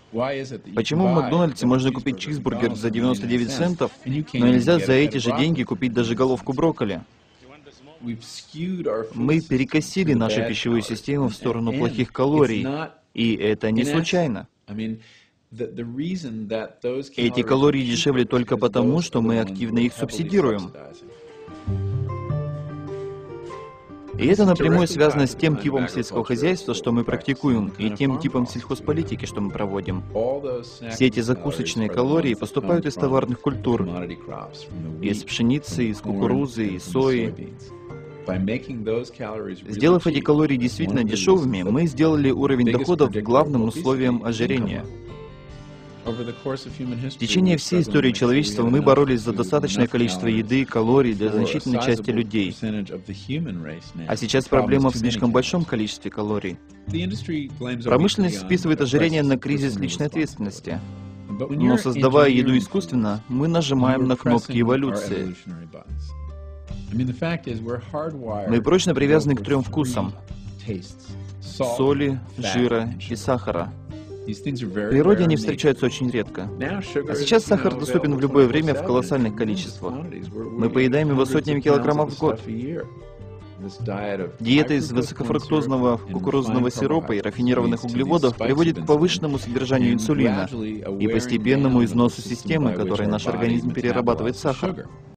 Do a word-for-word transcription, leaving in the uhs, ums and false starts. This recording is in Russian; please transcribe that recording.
Почему в Макдональдсе можно купить чизбургер за девяносто девять центов, но нельзя за эти же деньги купить даже головку брокколи? Мы перекосили нашу пищевую систему в сторону плохих калорий, и это не случайно. Эти калории дешевле только потому, что мы активно их субсидируем. И это напрямую связано с тем типом сельского хозяйства, что мы практикуем, и тем типом сельхозполитики, что мы проводим. Все эти закусочные калории поступают из товарных культур, из пшеницы, из кукурузы, из сои. Сделав эти калории действительно дешевыми, мы сделали уровень доходов главным условием ожирения. В течение всей истории человечества мы боролись за достаточное количество еды и калорий для значительной части людей. А сейчас проблема в слишком большом количестве калорий. Промышленность списывает ожирение на кризис личной ответственности. Но создавая еду искусственно, мы нажимаем на кнопки эволюции. Мы прочно привязаны к трем вкусам — соли, жира и сахара. В природе они встречаются очень редко. А сейчас сахар доступен в любое время в колоссальных количествах. Мы поедаем его сотнями килограммов в год. Диета из высокофруктозного кукурузного сиропа и рафинированных углеводов приводит к повышенному содержанию инсулина и постепенному износу системы, которой наш организм перерабатывает сахар.